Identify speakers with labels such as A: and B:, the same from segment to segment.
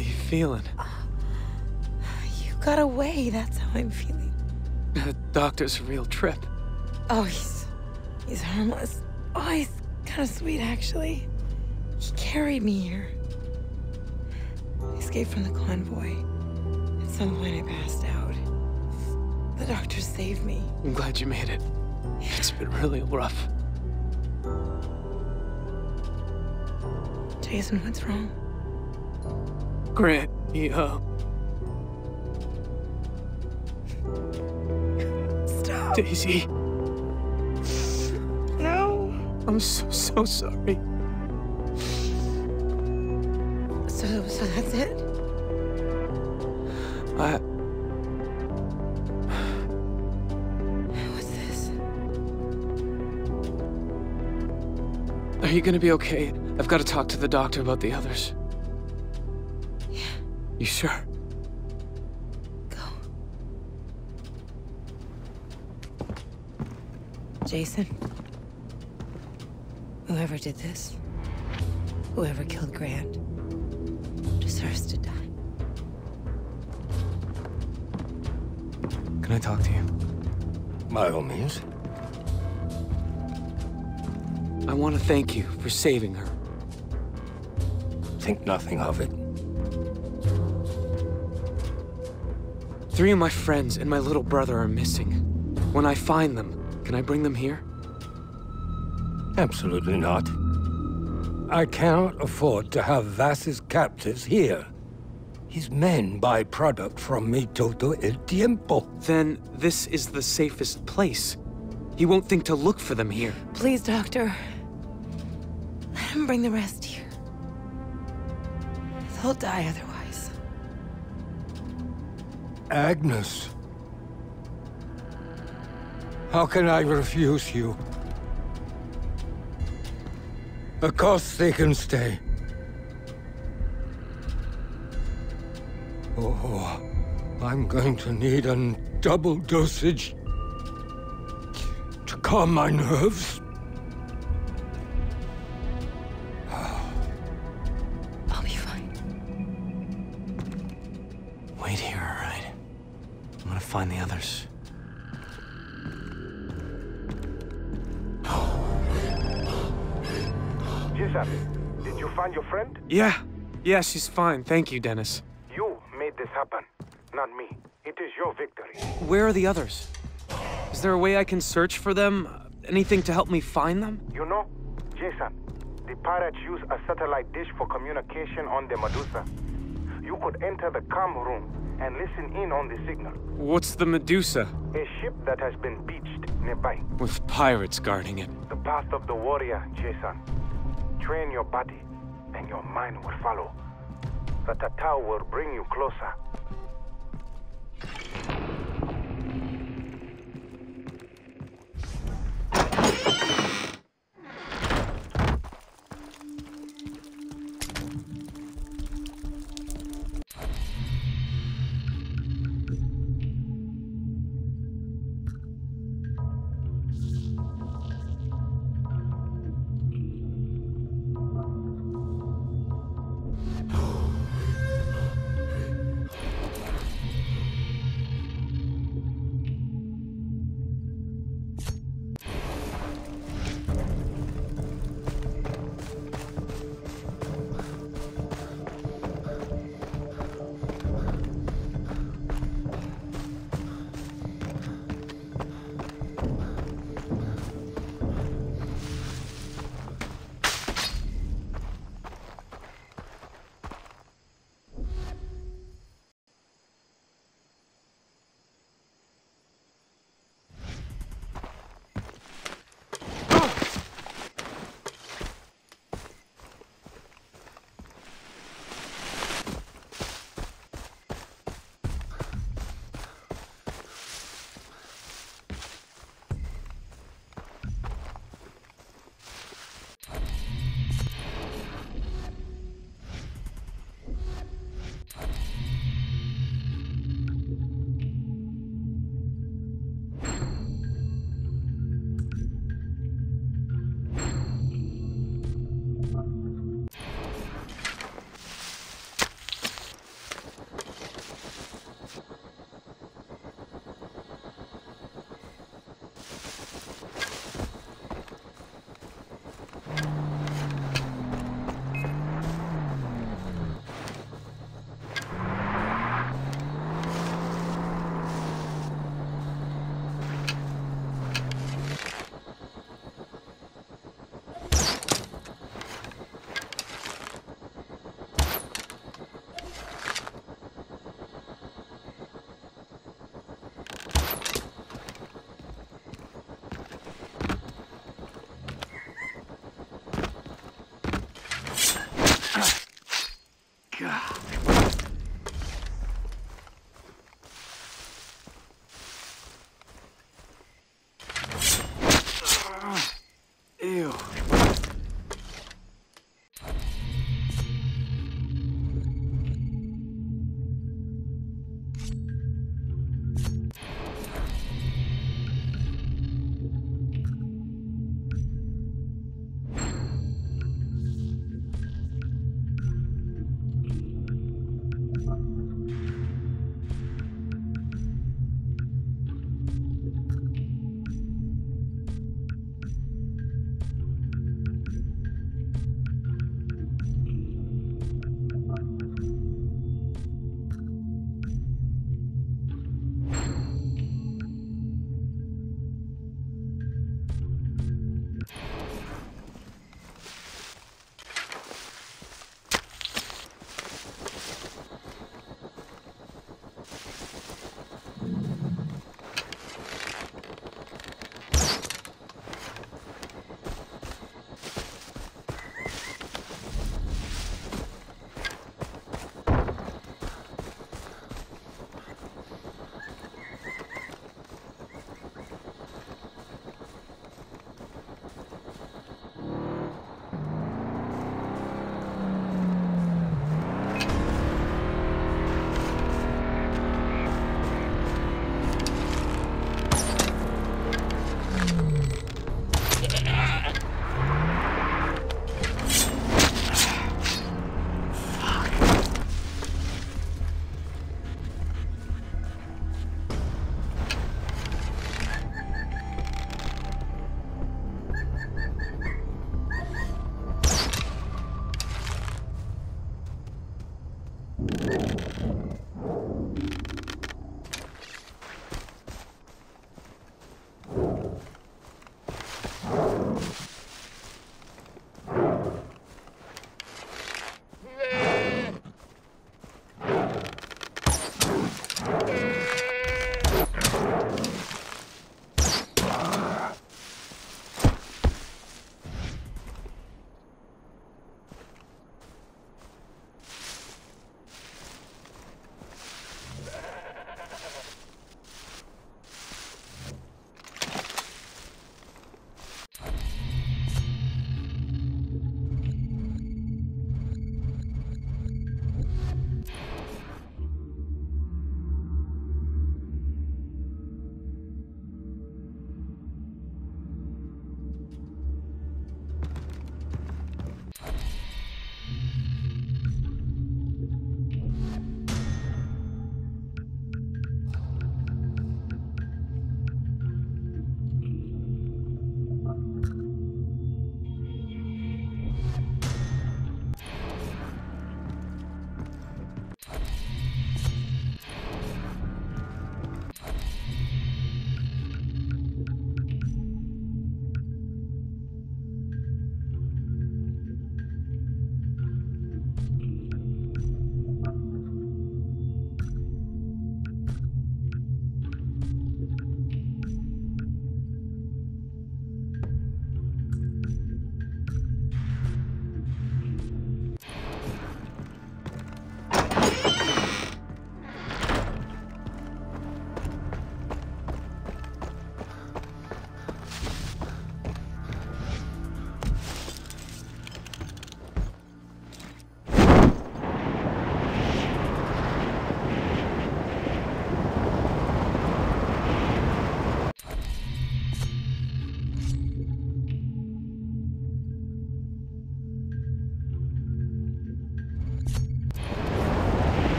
A: you feeling?
B: You got away, that's how I'm feeling.
A: The doctor's a real trip.
B: Oh, he's harmless. Oh, he's kind of sweet, actually. He carried me here. I escaped from the convoy. At some point, I passed out. The doctor saved me.
A: I'm glad you made it. It's been really rough.
B: Jason, what's wrong?
A: Grant,
B: Stop.
A: Daisy.
B: No.
A: I'm so sorry.
B: So that's it? What's this?
A: Are you gonna be okay? I've got to talk to the doctor about the others.
B: Yeah.
A: You sure?
B: Go. Jason. Whoever did this, whoever killed Grant, deserves to die.
A: Can I talk to you?
C: By all means.
A: I want to thank you for saving her.
C: Think nothing of it.
A: 3 of my friends and my little brother are missing. When I find them, can I bring them here?
C: Absolutely not. I cannot afford to have Vass's captives here. His men buy product from me todo el tiempo.
A: Then this is the safest place. He won't think to look for them here.
B: Please, Doctor. Let him bring the rest here. They'll die otherwise.
C: Agnes. How can I refuse you? Of course they can stay. Oh, I'm going to need a double dosage to calm my nerves.
B: I'll be fine.
A: Wait here, all right? I'm gonna find the others.
D: Jason, did you find your friend?
A: Yeah, she's fine. Thank you, Dennis.
D: You made this happen, not me. It is your victory.
A: Where are the others? Is there a way I can search for them? Anything to help me find them?
D: You know, Jason, the pirates use a satellite dish for communication on the Medusa. You could enter the comm room and listen in on the signal.
A: What's the Medusa?
D: A ship that has been beached nearby.
A: With pirates guarding it.
D: The path of the warrior, Jason. Train your body, and your mind will follow. The Tatau will bring you closer.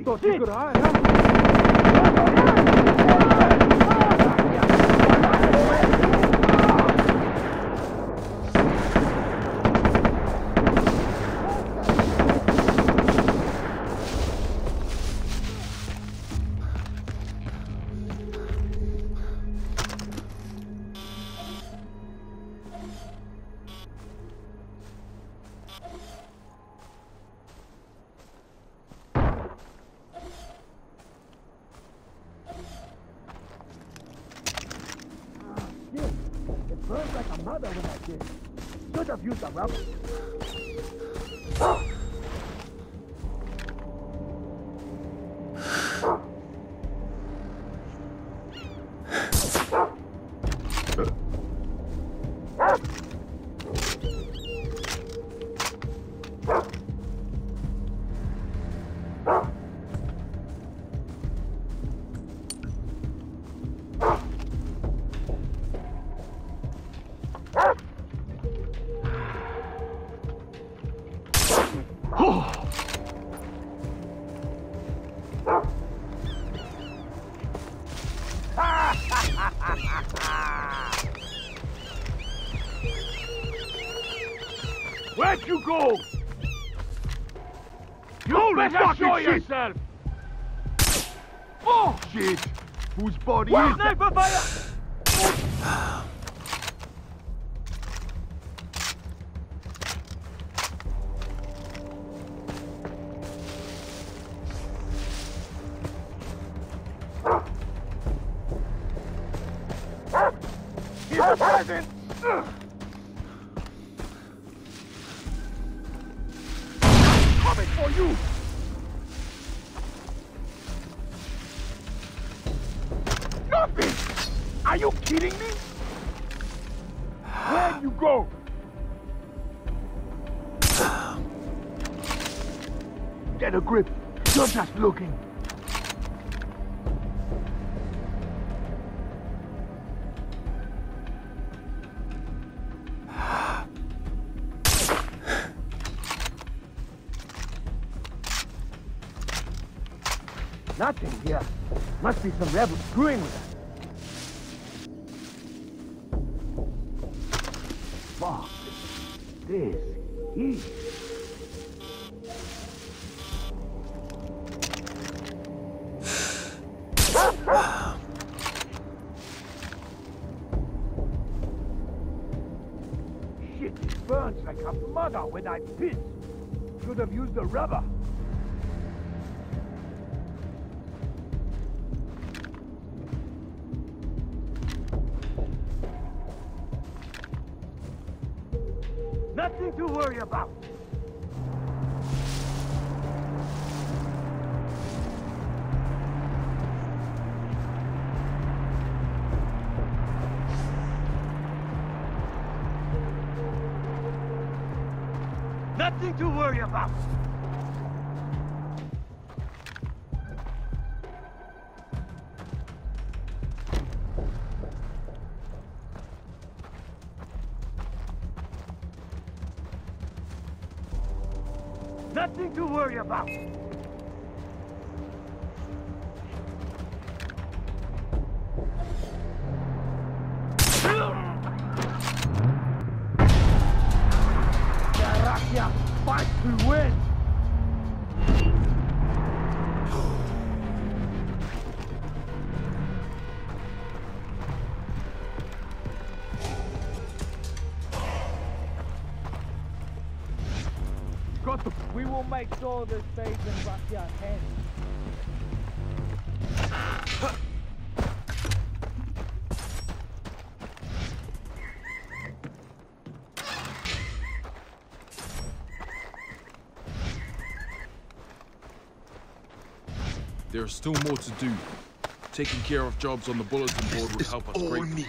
E: thought you could hide. It burns like a mother when I did. Should have used a rubber. Where'd you go? You better show yourself! Oh! Shit! Whose body is that? Sniper fire! He's a present! Coming for you! Nothing! Are you kidding me? Where'd you go? Get a grip. You're just looking. Nothing here. Must be some rebels screwing with us. Fuck. This is... Shit, it burns like a mother when I piss. Should have used the rubber. Nothing to worry about. Nothing to worry about. Nothing to worry about. Terrakia, fight to win. We will make sure this stays in Rakia's hands.
F: There's still more to do. Taking care of jobs on the bulletin board would help us greatly.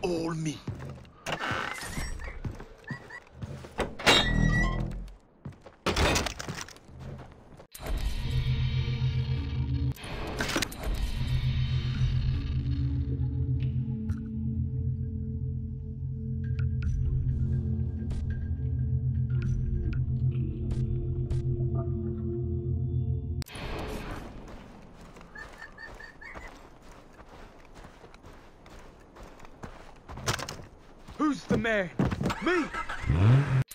F: all me.
E: Who's the man? Me!